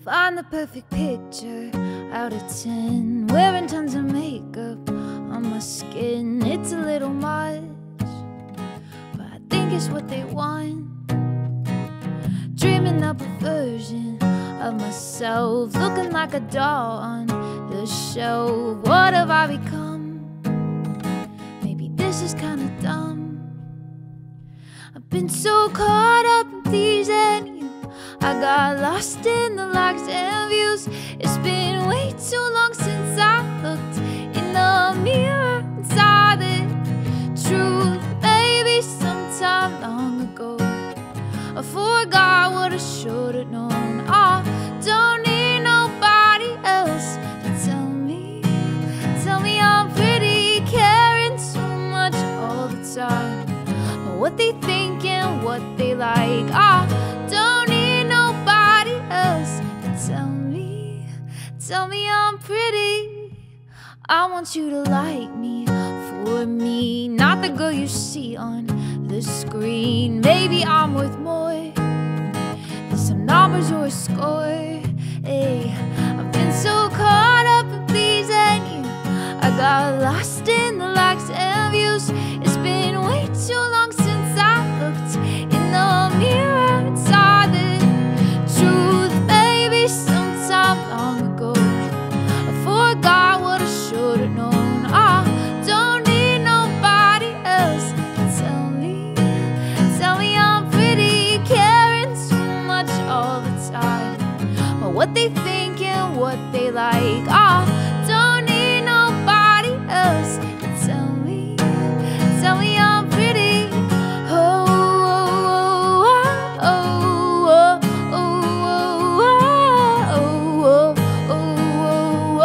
Find the perfect picture out of 10. Wearing tons of makeup on my skin. It's a little much, but I think it's what they want. Dreaming up a version of myself, looking like a doll on the shelf. What have I become? Maybe this is kinda dumb. I've been so caught up in pleasing you, I got lost in the likes and views. It's been way too long since I looked in the mirror and saw the truth. Maybe sometime long ago I forgot what I should have known. I don't need nobody else to tell me I'm pretty, caring too much all the time. What they think and what they like, I don't need nobody else to tell me I'm pretty. I want you to like me for me, not the girl you see on the screen. Maybe I'm worth more than some numbers or a score. Hey, I've been so caught up in pleasing you, I got lost in the likes and views. It's been way too long since I looked in the mirror and saw the truth. Maybe sometime long ago I forgot what I should have known. I don't need nobody else to tell me I'm pretty, caring too much all the time. But what they think and what they like, I don't need nobody else to tell me I'm pretty. Oh, oh, oh, oh, oh, oh,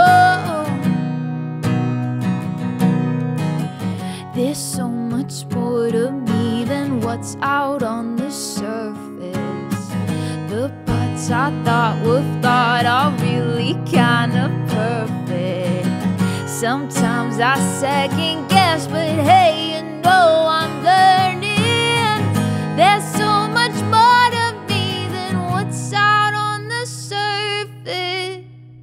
oh. There's so much more to me than what's out on the surface. The parts I thought are really kinda perfect. Sometimes I second guess, but hey, you know I'm learning. There's so much more to me than what's out on the surface.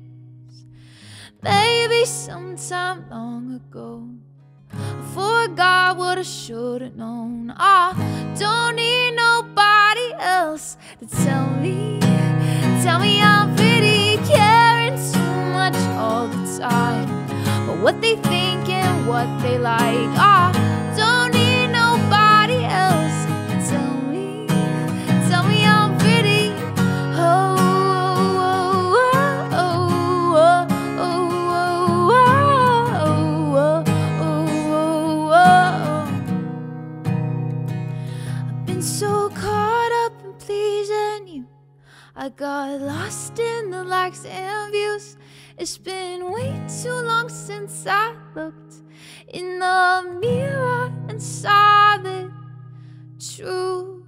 Maybe sometime long ago I forgot what I should have known. I don't need nobody else to tell me I'm pretty, caring too much all the time. But what they think and what they like, I don't need nobody else to tell me I'm pretty. Oh, oh, oh, oh, oh, oh, oh, oh. I've been so caught up in pleasing you, I got lost in the likes and views. It's been way too long since I looked in the mirror and saw the truth.